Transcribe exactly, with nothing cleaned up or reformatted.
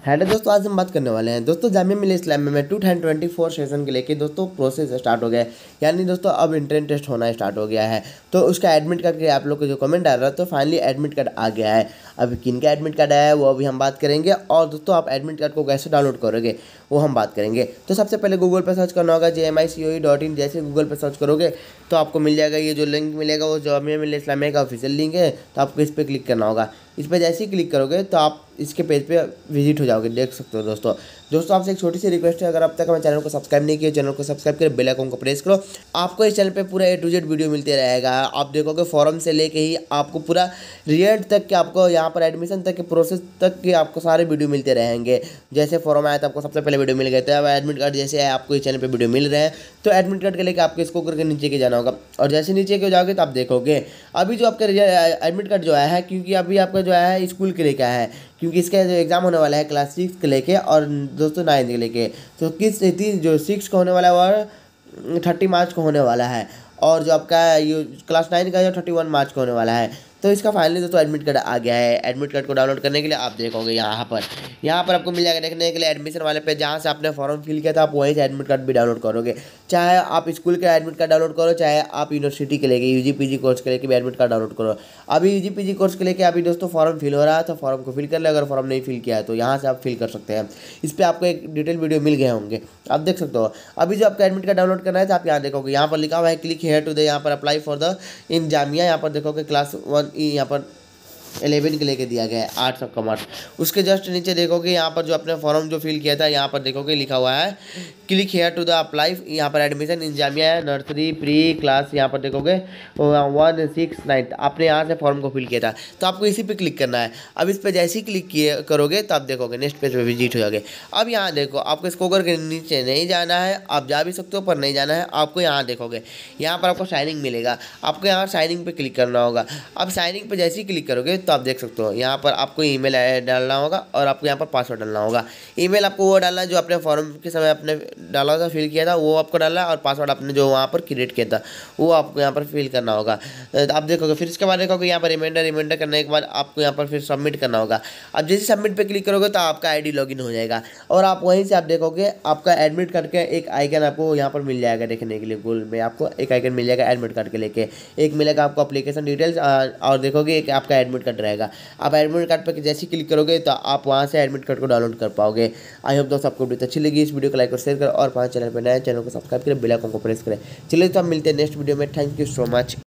Hello दोस्तों, आज हम बात करने वाले हैं दोस्तों जामिया मिल्लिया इस्लामिया में two thousand twenty four session के लेके दोस्तों प्रोसेस स्टार्ट हो गया है। यानी दोस्तों अब इंट्रेंस टेस्ट होना स्टार्ट हो गया है। तो उसका एडमिट कार्ड के आप लोग को जो कमेंट आ रहा है तो फाइनली एडमिट कार्ड आ गया है। अभी किन का एडमिट कार्ड आया है वो अभी हम बात करेंगे, और दोस्तों आप एडमिट कार्ड को कैसे डाउनलोड करोगे वो हम बात करेंगे। तो सबसे पहले गूगल पर सर्च करना होगा जे M I C O E dot in. जैसे गूगल पर सर्च करोगे तो आपको मिल जाएगा, ये जो लिंक मिलेगा वो जामिया मिल्लिया इस्लामिया का ऑफिशियल लिंक है। तो आपको इस पर क्लिक करना होगा। इस पर जैसे ही क्लिक करोगे तो आप इसके पेज पे विजिट हो जाओगे, देख सकते हो। दोस्तों दोस्तों आपसे एक छोटी सी रिक्वेस्ट है, अगर अब तक हमारे चैनल को सब्सक्राइब नहीं किया, चैनल को सब्सक्राइब करें, बेल आइकन को प्रेस करो। आपको इस चैनल पे पूरा ए टू जेड वीडियो मिलते रहेगा। आप देखोगे फॉर्म से लेके ही आपको पूरा रिजल्ट तक के, आपको यहाँ पर एडमिशन तक के प्रोसेस तक के आपको सारे वीडियो मिलते रहेंगे। जैसे फॉर्म आया तो आपको सबसे पहले वीडियो मिल गए थे। अब एडमिट कार्ड जैसे है आपको इस चैनल पर वीडियो मिल रहे हैं। तो एडमिट कार्ड के लेकर आपको इसको करके नीचे के जाना होगा, और जैसे नीचे के जाओगे तो आप देखोगे अभी जो आपका एडमिट कार्ड जो आया है, क्योंकि अभी आपका जो है स्कूल के लेके आया है, क्योंकि इसका जो एग्ज़ाम होने वाला है क्लास सिक्स के लेके और दोस्तों नाइन्थ के लेके। तो किस रीति जो सिक्स का होने वाला है वह थर्टी मार्च को होने वाला है, और जो आपका ये क्लास नाइन का जो थर्टी वन मार्च को होने वाला है। तो इसका फाइनली दोस्तों एडमिट कार्ड आ गया है। एडमिट कार्ड को डाउनलोड करने के लिए आप देखोगे यहाँ पर यहाँ पर आपको मिल जाएगा देखने के लिए एडमिशन वाले पे, जहाँ से आपने फॉर्म फिल किया था आप वहीं से एडमिट कार्ड भी डाउनलोड करोगे। चाहे आप स्कूल का एडमिट कार्ड डाउनलोड करो, चाहे आप यूनिवर्सिटी के लेके यूजी पीजी कोर्स के लेके भी एडमिट कार्ड डाउनलोड करो। अभी यूजी पीजी कोर्स के लेके अभी दोस्तों फॉर्म फिल हो रहा है, तो फॉर्म को फिल कर ले। अगर फॉर्म नहीं फिल किया है तो यहाँ से आप फिल कर सकते हैं। इस पर आपको एक डिटेल वीडियो मिल गए होंगे, आप देख सकते हो। अभी जो आपका एडमिट कार्ड डाउनलोड करना है तो आप यहाँ देखोगे, यहाँ पर लिखा हुआ है क्लिक हेयर टू द, यहाँ पर apply for the in Jamia. यहाँ पर देखोगे क्लास वन ई यहाँ पर इलेवन के लेके दिया गया है, आर्ट्स ऑफ कॉमर्स। उसके जस्ट नीचे देखोगे यहाँ पर जो अपने फॉर्म जो फिल किया था यहाँ पर देखोगे लिखा हुआ है click here to the apply. यहाँ पर admission in Jamia nursery pre class, यहाँ पर देखोगे वन सिक्स नाइन। आपने यहाँ से फॉर्म को फिल किया था तो आपको इसी पे क्लिक करना है। अब इस पर जैसे ही क्लिक किए करोगे तो आप देखोगे नेक्स्ट पेज पे विजिट हो जाओगे। अब यहाँ देखो आपको इसको करके नीचे नहीं जाना है, आप जा भी सकते हो पर नहीं जाना है। आपको यहाँ देखोगे यहाँ पर आपको साइनिंग मिलेगा, आपको यहाँ साइनिंग पे क्लिक करना होगा। अब साइनिंग पे जैसे ही क्लिक करोगे तो आप देख सकते हो यहाँ पर आपको ईमेल डालना होगा, और आपको यहाँ पर पासवर्ड डालना होगा। ईमेल आपको वो डालना है जो अपने फॉर्म के समय आपने डाला था, फिल किया था, वो आपको डालना है। और पासवर्ड आपने जो वहाँ पर क्रिएट किया था वो आपको यहाँ पर फिल करना होगा। तो आप देखोगे फिर इसके बाद देखोगे यहाँ पर रिमाइंडर रिमाइंडर करने के बाद आपको यहाँ पर फिर सबमिट करना होगा। अब जैसे सबमिट पे क्लिक करोगे तो आपका आईडी लॉगिन हो जाएगा, और आप वहीं से आप देखोगे आपका एडमिट कार्ड का एक आइकन आपको यहाँ पर मिल जाएगा देखने के लिए। गूगल में आपको एक आइकन मिल जाएगा एडमिट कार्ड के लेके, एक मिलेगा आपको एप्लीकेशन डिटेल्स, और देखोगे एक आपका एडमिट कार्ड रहेगा। आप एडमिट कार्ड पर जैसे क्लिक करोगे तो आप वहाँ से एडमिट कार्ड को डाउनलोड कर पाओगे। आई होप दोस्तों आपको वीडियो अच्छी लगी। इस वीडियो को लाइक और शेयर करें, और पाँच चैनल पर नए चैनल को सब्सक्राइब करें, बेल आइकन को प्रेस करें। चलिए तो हम मिलते हैं नेक्स्ट वीडियो में। Thank you so much.